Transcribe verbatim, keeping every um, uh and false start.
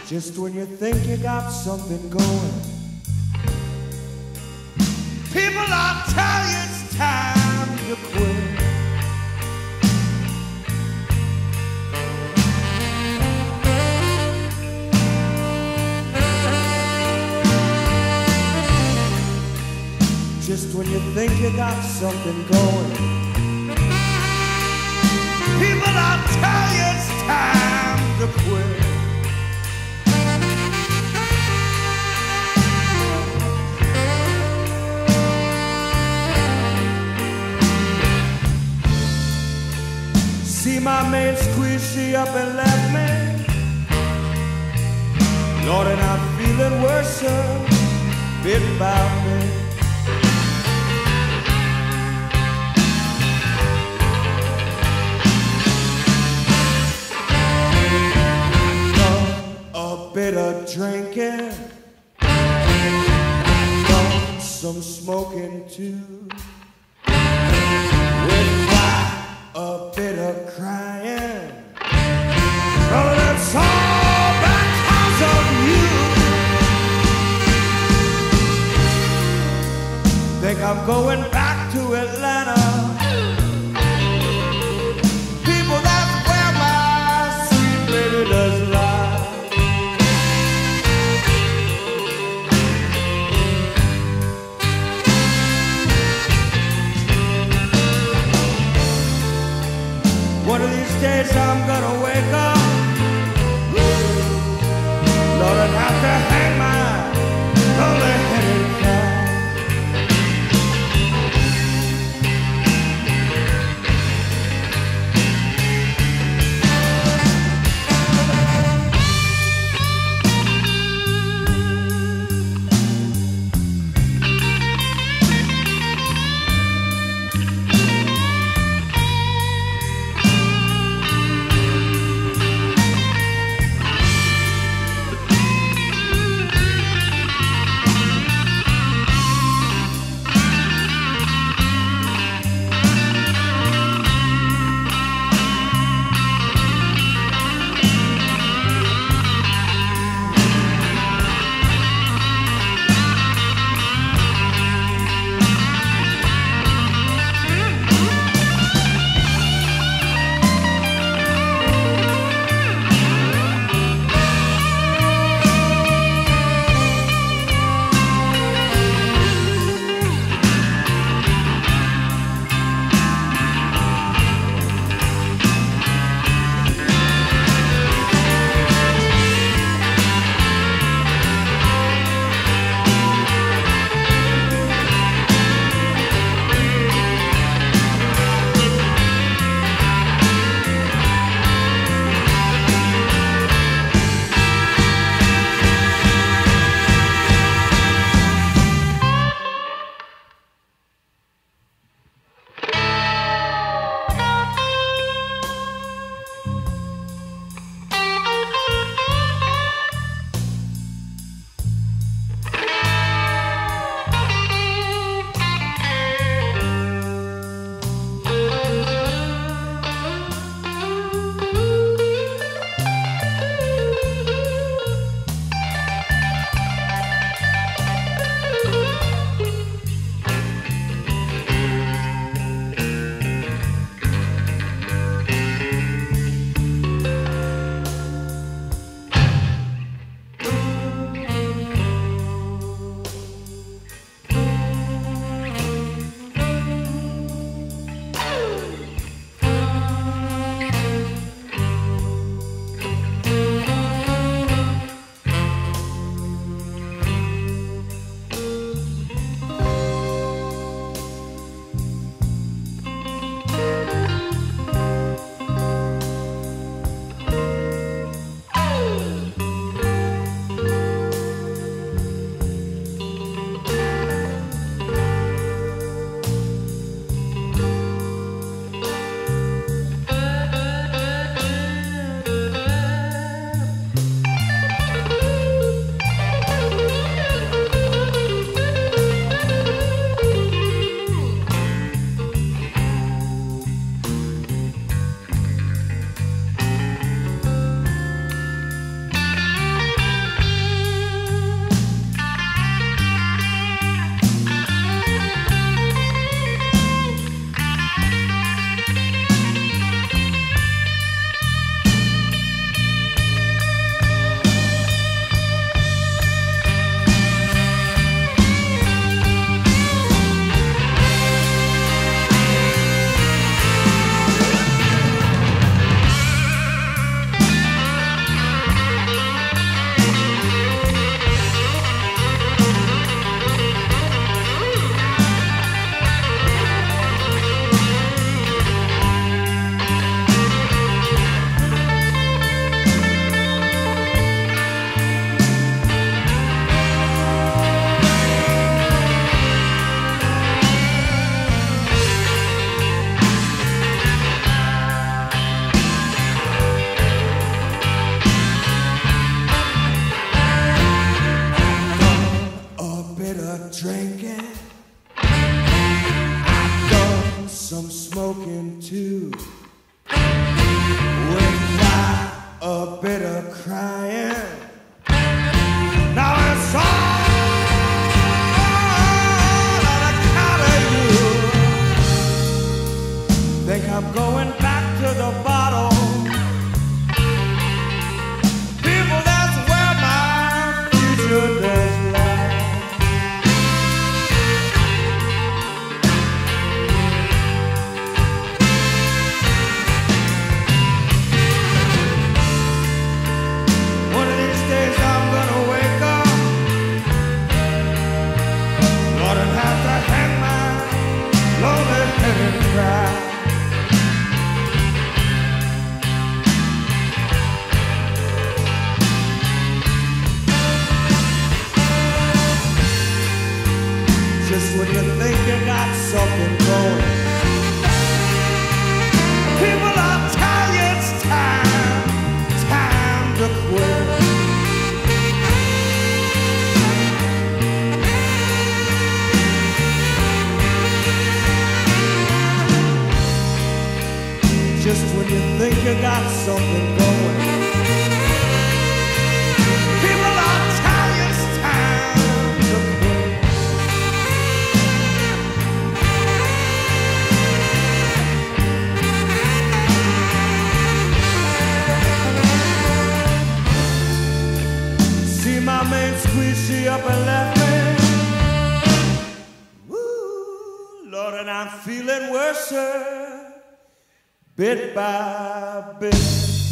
Just when you think you got something going, people will tell you it's time to quit. Just when you think you got something going, people will tell you it's time to quit. See my mate squeeze she up and left me. Lord, and I'm feeling worse bit about me. A bit of drinking, done some smoking too. With quite a bit of crying, oh, that's all because of you. Think I'm going back to Atlanta. People, that's where my sweet lady does lie. One of these days I'm gonna wake up, Lord, I'd have to hang my lonely-headed cat. you without a bit of crying. Now it's all on account of you. Think I'm going back to the bottle. People, that's where my future does lie. One of these days I'm gonna wake up, Lord, and have to hang my lonely head and cry. Just when you think you got something going, people are telling you it's time, time to quit. Just when you think you got something going, people are telling you it's time to quit. See my main squeeze, she up and left me. Woo, Lord, and I'm feeling worse, bit by bit.